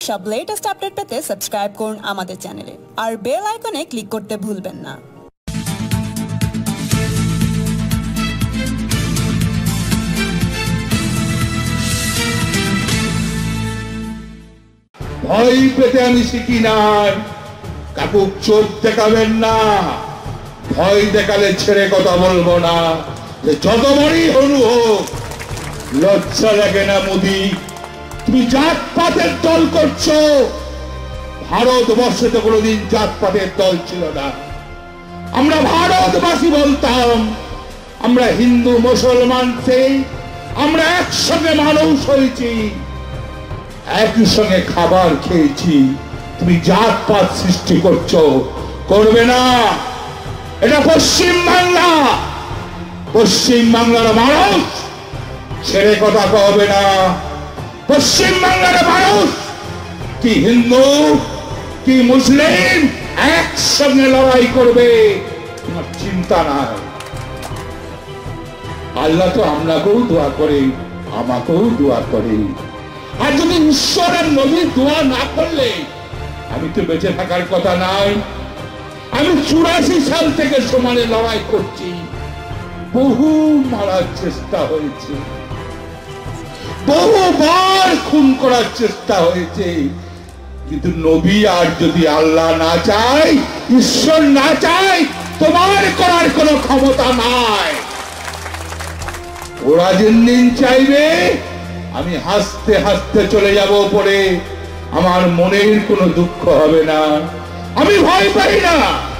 সব latest update পেতে subscribe করুন আমাদের চ্যানেলে আর বেল আইকনে ক্লিক করতে ভুলবেন না। ভয় পেতে আমি শিখি নাই, কাকু চোখ দেখাবেন না। ভয় দেখালে ছেড়ে কথা বলবো না, যত বড়ই হনু হোক। লজ্জা লাগে না মোদি? তুমি জাতপাতের দল করছো। ভারতবর্ষে তো কোনোদিন জাতপাতের দল ছিল না। আমরা ভারতবাসী বলতাম, আমরা হিন্দু মুসলমান আমরা একসঙ্গে মানুষ হয়েছি, একই সঙ্গে খাবার খেয়েছি। তুমি জাতপাত সৃষ্টি করছো, করবে না। এটা পশ্চিম বাংলা, পশ্চিম বাংলার মানুষ ছেড়ে কথা কবে না। পশ্চিম বাংলার মানুষ কি হিন্দু কি মুসলিম একসঙ্গে লড়াই করবে, তোমার চিন্তা নাই। আল্লাহ তো আপনাকেও দোয়া করে, আমাকেও দোয়া করে। আর যদি ঈশ্বরের নবীর দোয়া না করলে আমি তো বেঁচে থাকার কথা নাই। আমি 84 সাল থেকে সমানে লড়াই করছি। বহু মারার চেষ্টা হয়েছে, বহুবার খুন করার চেষ্টা হয়েছে, কিন্তু নবী আর যদি আল্লাহ না চায়, ঈশ্বর না চায়, তোমার করার কোনো ক্ষমতা নাই। ওরা যেদিন চাইবে আমি হাসতে হাসতে চলে যাব পরে, আমার মনের কোনো দুঃখ হবে না। আমি ভয় পাই না।